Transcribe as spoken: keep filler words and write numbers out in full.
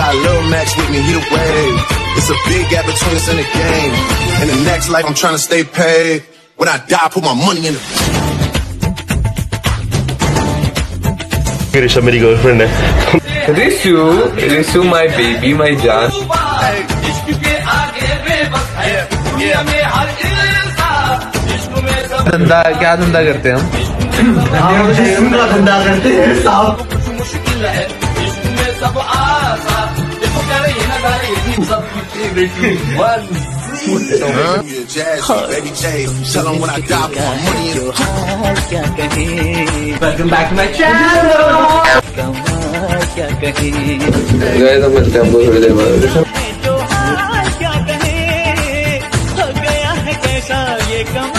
got a little Max with me, he the wave. It's a big gap between us and the game. In the next life, I'm trying to stay paid. When I die, I put my money in the... Risha मेरी girlfriend है. Rishu, Rishu, my baby, my jaan. धंधा क्या धंधा करते हैं हम? धंधा करते हैं साहब. Welcome back to my channel. गए तो मिलते हैं आपको थोड़ी देर बाद.